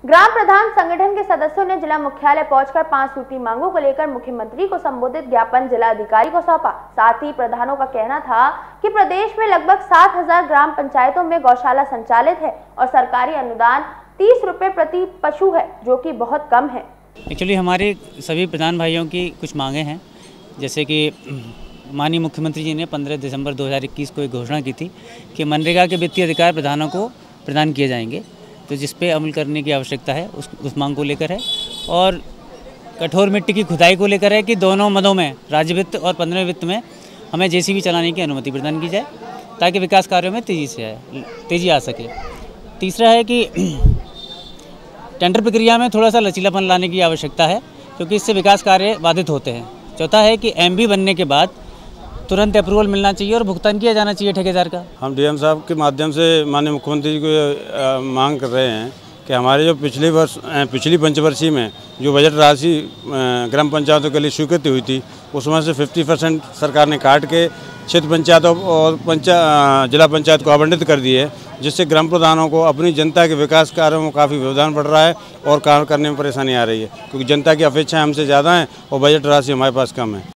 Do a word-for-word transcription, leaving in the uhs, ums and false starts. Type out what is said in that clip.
ग्राम प्रधान संगठन के सदस्यों ने जिला मुख्यालय पहुंचकर पांच सूत्री मांगों को लेकर मुख्यमंत्री को संबोधित ज्ञापन जिला अधिकारी को सौंपा। साथ ही प्रधानों का कहना था कि प्रदेश में लगभग सात हजार ग्राम पंचायतों में गौशाला संचालित है और सरकारी अनुदान तीस रुपए प्रति पशु है, जो कि बहुत कम है। एक्चुअली हमारे सभी प्रधान भाइयों की कुछ मांगे हैं, जैसे कि माननीय मुख्यमंत्री जी ने पंद्रह दिसंबर दो हज़ार इक्कीस को एक घोषणा की थी कि मनरेगा के वित्तीय अधिकार प्रधानों को प्रदान किए जाएंगे, तो जिस पे अमल करने की आवश्यकता है उस उस मांग को लेकर है। और कठोर मिट्टी की खुदाई को लेकर है कि दोनों मदों में, राज्य वित्त और पंद्रहवें वित्त में, हमें जेसीबी चलाने की अनुमति प्रदान की जाए ताकि विकास कार्यों में तेज़ी से आए तेज़ी आ सके। तीसरा है कि टेंडर प्रक्रिया में थोड़ा सा लचीलापन लाने की आवश्यकता है, क्योंकि इससे विकास कार्य बाधित होते हैं। चौथा है कि एमबी बनने के बाद तुरंत अप्रूवल मिलना चाहिए और भुगतान किया जाना चाहिए ठेकेदार का। हम डीएम साहब के माध्यम से माननीय मुख्यमंत्री जी को मांग कर रहे हैं कि हमारे जो पिछले वर्ष पिछली पंचवर्षीय में जो बजट राशि ग्राम पंचायतों के लिए स्वीकृति हुई थी, उसमें से पचास परसेंट सरकार ने काट के क्षेत्र पंचायतों और पंचायत जिला पंचायत को आवंटित कर दी है, जिससे ग्राम प्रधानों को अपनी जनता के विकास कार्यों में काफ़ी व्यवधान पड़ रहा है और कार्य करने में परेशानी आ रही है, क्योंकि जनता की अपेक्षाएं हमसे ज़्यादा हैं और बजट राशि हमारे पास कम है।